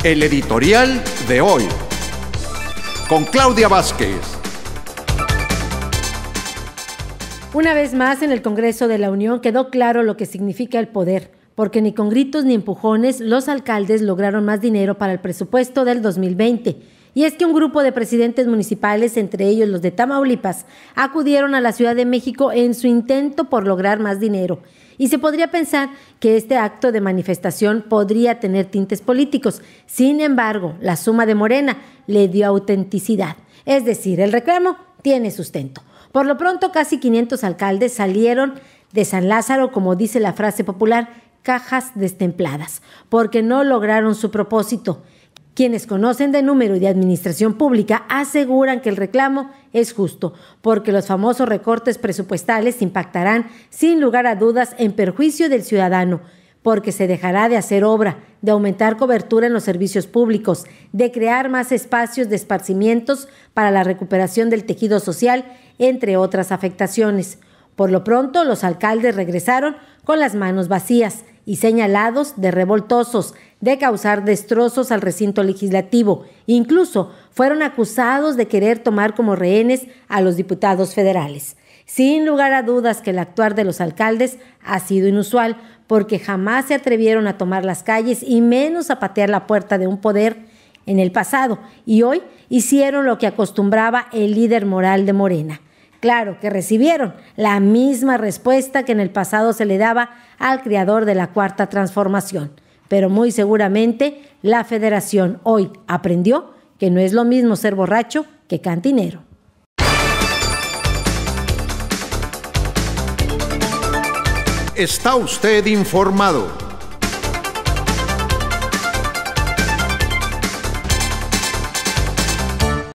El editorial de hoy, con Claudia Vázquez. Una vez más, en el Congreso de la Unión quedó claro lo que significa el poder, porque ni con gritos ni empujones los alcaldes lograron más dinero para el presupuesto del 2020. Y es que un grupo de presidentes municipales, entre ellos los de Tamaulipas, acudieron a la Ciudad de México en su intento por lograr más dinero. Y se podría pensar que este acto de manifestación podría tener tintes políticos. Sin embargo, la suma de Morena le dio autenticidad. Es decir, el reclamo tiene sustento. Por lo pronto, casi 500 alcaldes salieron de San Lázaro, como dice la frase popular, cajas destempladas, porque no lograron su propósito. Quienes conocen de número y de administración pública aseguran que el reclamo es justo, porque los famosos recortes presupuestales impactarán sin lugar a dudas en perjuicio del ciudadano, porque se dejará de hacer obra, de aumentar cobertura en los servicios públicos, de crear más espacios de esparcimientos para la recuperación del tejido social, entre otras afectaciones. Por lo pronto, los alcaldes regresaron con las manos vacías y señalados de revoltosos, de causar destrozos al recinto legislativo. Incluso fueron acusados de querer tomar como rehenes a los diputados federales. Sin lugar a dudas que el actuar de los alcaldes ha sido inusual, porque jamás se atrevieron a tomar las calles y menos a patear la puerta de un poder en el pasado, y hoy hicieron lo que acostumbraba el líder moral de Morena. Claro que recibieron la misma respuesta que en el pasado se le daba al creador de la Cuarta Transformación, pero muy seguramente la Federación hoy aprendió que no es lo mismo ser borracho que cantinero. Está usted informado.